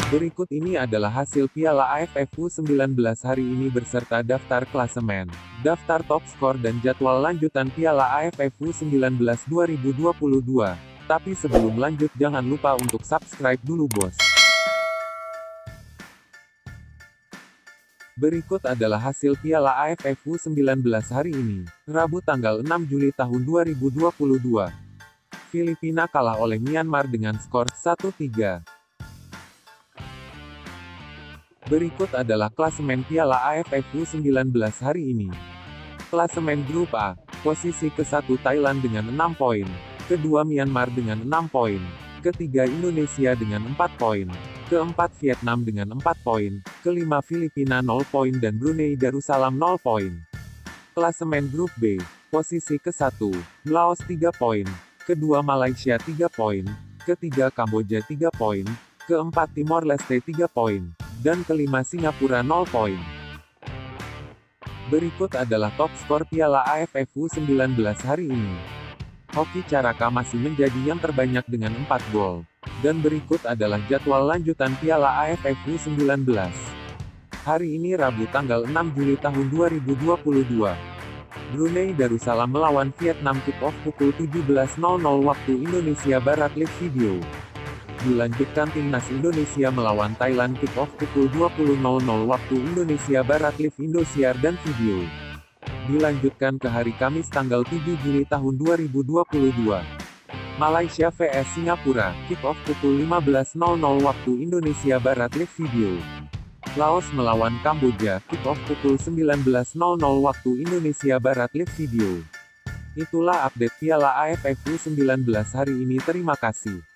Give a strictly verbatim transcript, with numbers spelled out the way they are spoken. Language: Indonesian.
Berikut ini adalah hasil Piala A F F U sembilan belas hari ini beserta daftar klasemen, daftar top skor dan jadwal lanjutan Piala A F F U sembilan belas dua ribu dua puluh dua. Tapi sebelum lanjut jangan lupa untuk subscribe dulu bos. Berikut adalah hasil Piala A F F U sembilan belas hari ini, Rabu tanggal enam Juli tahun dua ribu dua puluh dua. Filipina kalah oleh Myanmar dengan skor satu tiga. Berikut adalah klasemen Piala A F F U sembilan belas hari ini. Klasemen Grup A, posisi ke satu Thailand dengan enam poin, kedua Myanmar dengan enam poin, ketiga Indonesia dengan empat poin, keempat Vietnam dengan empat poin, kelima Filipina nol poin dan Brunei Darussalam nol poin. Klasemen Grup B, posisi ke satu, Laos tiga poin, kedua Malaysia tiga poin, ketiga Kamboja tiga poin, keempat Timor Leste tiga poin, dan kelima Singapura nol poin. Berikut adalah top skor Piala A F F U sembilan belas hari ini. Hoki Caraka masih menjadi yang terbanyak dengan empat gol. Dan berikut adalah jadwal lanjutan Piala A F F U sembilan belas. Hari ini Rabu tanggal enam Juli tahun dua ribu dua puluh dua. Brunei Darussalam melawan Vietnam kick-off pukul tujuh belas nol nol waktu Indonesia Barat live video. Dilanjutkan Timnas Indonesia melawan Thailand kick-off pukul dua puluh nol nol waktu Indonesia Barat live Indosiar dan video. Dilanjutkan ke hari Kamis tanggal tujuh Juli tahun dua ribu dua puluh dua. Malaysia vs Singapura, kick-off pukul lima belas nol nol waktu Indonesia Barat live video. Laos melawan Kamboja, kick-off pukul sembilan belas nol nol waktu Indonesia Barat live video. Itulah update Piala A F F U sembilan belas hari ini, terima kasih.